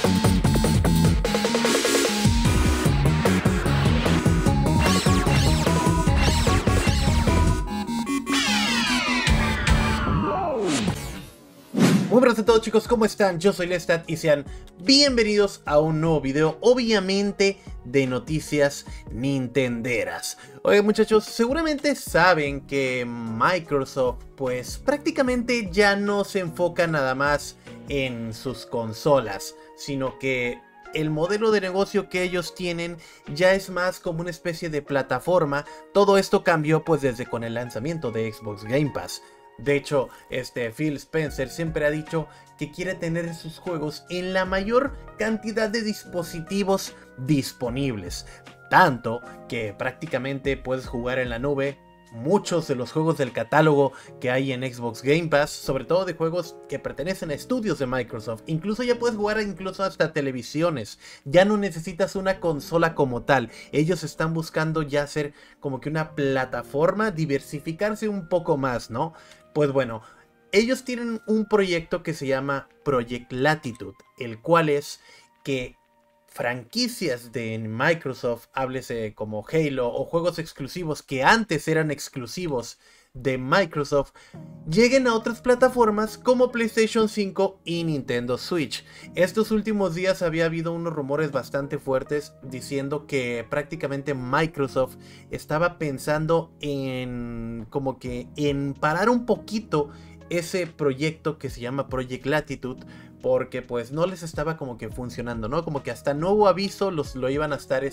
Muy buenas a todos, chicos, ¿cómo están? Yo soy Lestat y sean bienvenidos a un nuevo video, obviamente de noticias nintenderas. Oye, muchachos, seguramente saben que Microsoft pues prácticamente ya no se enfoca nada más en sus consolas, sino que el modelo de negocio que ellos tienen ya es más como una especie de plataforma. Todo esto cambió pues desde con el lanzamiento de Xbox Game Pass. De hecho, Phil Spencer siempre ha dicho que quiere tener sus juegos en la mayor cantidad de dispositivos disponibles. Tanto que prácticamente puedes jugar en la nube muchos de los juegos del catálogo que hay en Xbox Game Pass, sobre todo de juegos que pertenecen a estudios de Microsoft. Incluso ya puedes jugar incluso hasta televisiones. Ya no necesitas una consola como tal. Ellos están buscando ya hacer como que una plataforma, diversificarse un poco más, ¿no? Pues bueno, ellos tienen un proyecto que se llama Project Latitude, el cual es que franquicias de Microsoft, háblese como Halo o juegos exclusivos que antes eran exclusivos de Microsoft, lleguen a otras plataformas como PlayStation 5 y Nintendo Switch. Estos últimos días había habido unos rumores bastante fuertes diciendo que prácticamente Microsoft estaba pensando en como que en parar un poquito ese proyecto que se llama Project Latitude, porque pues no les estaba como que funcionando, ¿no? Como que hasta nuevo aviso lo iban a estar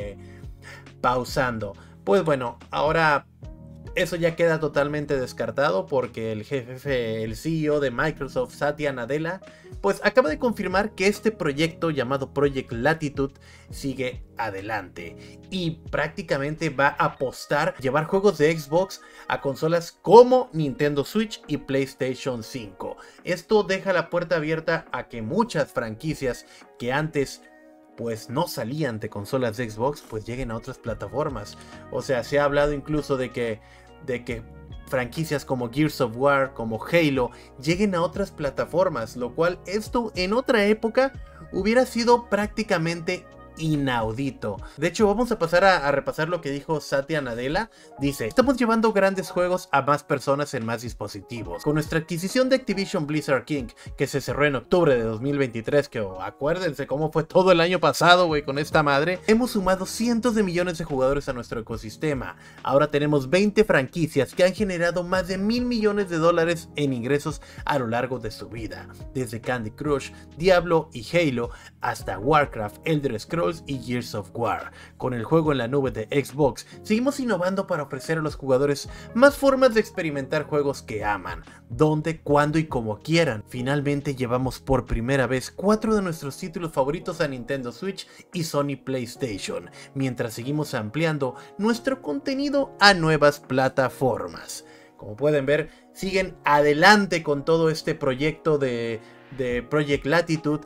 pausando. Pues bueno, ahora eso ya queda totalmente descartado porque el jefe, el CEO de Microsoft, Satya Nadella, pues acaba de confirmar que este proyecto llamado Project Latitude sigue adelante y prácticamente va a apostar a llevar juegos de Xbox a consolas como Nintendo Switch y PlayStation 5. Esto deja la puerta abierta a que muchas franquicias que antes pues no salían de consolas de Xbox, pues lleguen a otras plataformas. O sea, se ha hablado incluso de que franquicias como Gears of War, como Halo, lleguen a otras plataformas, lo cual esto en otra época hubiera sido prácticamente inaudito. De hecho, vamos a pasar a repasar lo que dijo Satya Nadella. Dice: estamos llevando grandes juegos a más personas en más dispositivos. Con nuestra adquisición de Activision Blizzard King, que se cerró en octubre de 2023, que acuérdense cómo fue todo el año pasado, güey, con esta madre, hemos sumado cientos de millones de jugadores a nuestro ecosistema. Ahora tenemos 20 franquicias que han generado más de $1.000 millones en ingresos a lo largo de su vida. Desde Candy Crush, Diablo y Halo, hasta Warcraft, Elder Scrolls y Gears of War. Con el juego en la nube de Xbox, seguimos innovando para ofrecer a los jugadores más formas de experimentar juegos que aman, donde, cuando y como quieran. Finalmente llevamos por primera vez 4 de nuestros títulos favoritos a Nintendo Switch y Sony PlayStation, mientras seguimos ampliando nuestro contenido a nuevas plataformas. Como pueden ver, siguen adelante con todo este proyecto de Project Latitude.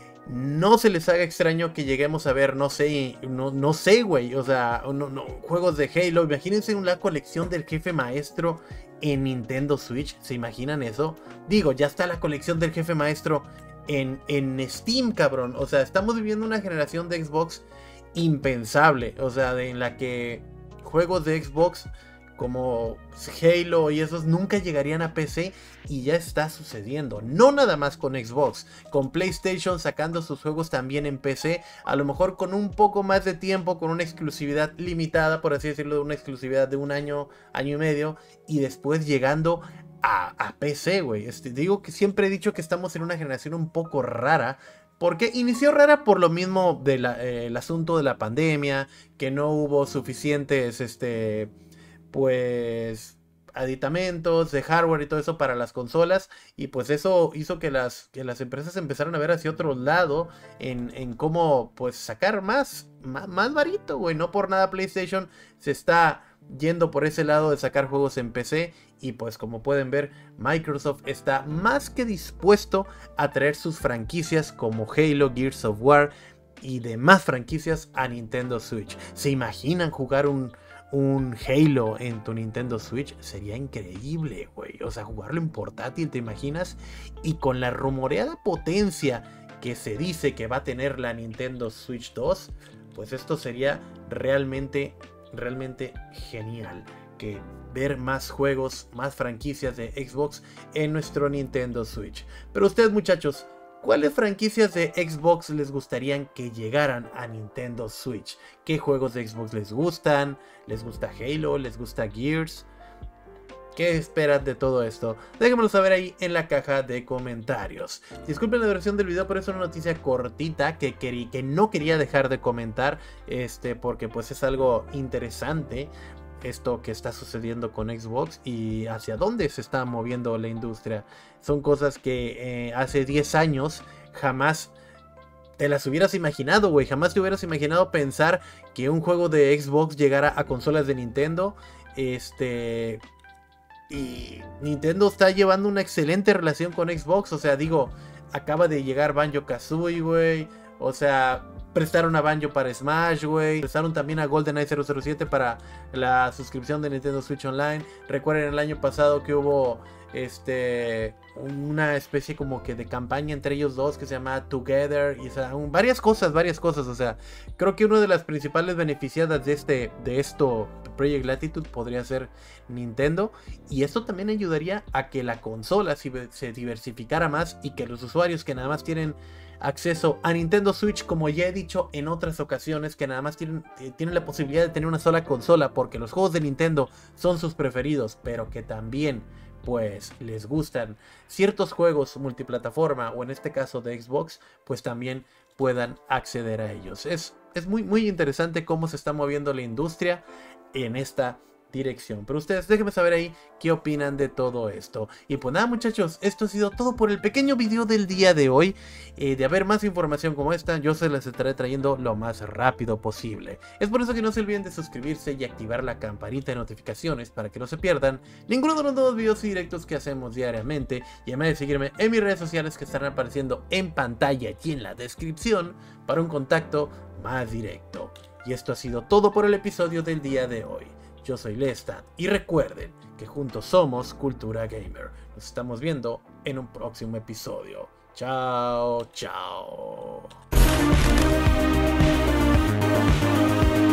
No se les haga extraño que lleguemos a ver, no sé, güey, o sea, juegos de Halo. Imagínense una colección del jefe maestro en Nintendo Switch, ¿se imaginan eso? Digo, ya está la colección del jefe maestro en Steam, cabrón. O sea, estamos viviendo una generación de Xbox impensable, o sea, en la que juegos de Xbox como Halo y esos nunca llegarían a PC, y ya está sucediendo. No nada más con Xbox, con PlayStation sacando sus juegos también en PC, a lo mejor con un poco más de tiempo, con una exclusividad limitada, por así decirlo, una exclusividad de un año, año y medio, y después llegando a PC, güey. Digo que siempre he dicho que estamos en una generación un poco rara, porque inició rara por lo mismo del el asunto de la pandemia, que no hubo suficientes pues aditamentos de hardware y todo eso para las consolas, y pues eso hizo que las empresas empezaran a ver hacia otro lado en cómo pues sacar más varito, güey. No por nada PlayStation se está yendo por ese lado de sacar juegos en PC, y pues como pueden ver, Microsoft está más que dispuesto a traer sus franquicias como Halo, Gears of War y demás franquicias a Nintendo Switch. ¿Se imaginan jugar un Halo en tu Nintendo Switch? Sería increíble, güey. O sea, jugarlo en portátil, ¿te imaginas? Y con la rumoreada potencia que se dice que va a tener la Nintendo Switch 2, pues esto sería realmente genial. Que ver más juegos, más franquicias de Xbox en nuestro Nintendo Switch. Pero ustedes, muchachos, ¿cuáles franquicias de Xbox les gustarían que llegaran a Nintendo Switch? ¿Qué juegos de Xbox les gustan? ¿Les gusta Halo? ¿Les gusta Gears? ¿Qué esperan de todo esto? Déjenmelo saber ahí en la caja de comentarios. Disculpen la duración del video, pero es una noticia cortita que no quería dejar de comentar, porque pues es algo interesante esto que está sucediendo con Xbox y hacia dónde se está moviendo la industria. Son cosas que hace 10 años jamás te las hubieras imaginado, güey. Jamás te hubieras imaginado pensar que un juego de Xbox llegara a consolas de Nintendo. Y Nintendo está llevando una excelente relación con Xbox. O sea, digo, acaba de llegar Banjo-Kazooie, güey. O sea, prestaron a Banjo para Smash, güey. Prestaron también a GoldenEye 007 para la suscripción de Nintendo Switch Online. Recuerden el año pasado que hubo una especie como que de campaña entre ellos dos que se llama Together. Y, o sea, varias cosas. O sea, creo que una de las principales beneficiadas de esto, Project Latitude, podría ser Nintendo. Y esto también ayudaría a que la consola se diversificara más y que los usuarios que nada más tienen acceso a Nintendo Switch, como ya he dicho en otras ocasiones, que nada más tienen la posibilidad de tener una sola consola porque los juegos de Nintendo son sus preferidos, pero que también pues les gustan ciertos juegos multiplataforma o en este caso de Xbox, pues también puedan acceder a ellos. Es muy interesante cómo se está moviendo la industria en esta dirección. Pero ustedes déjenme saber ahí qué opinan de todo esto. Y pues nada, muchachos, esto ha sido todo por el pequeño video del día de hoy. De haber más información como esta, yo se las estaré trayendo lo más rápido posible. Es por eso que no se olviden de suscribirse y activar la campanita de notificaciones para que no se pierdan ninguno de los nuevos videos y directos que hacemos diariamente. Y además de seguirme en mis redes sociales que estarán apareciendo en pantalla y en la descripción para un contacto más directo. Y esto ha sido todo por el episodio del día de hoy. Yo soy Lestat y recuerden que juntos somos Cultura Gamer. Nos estamos viendo en un próximo episodio. Chao, chao.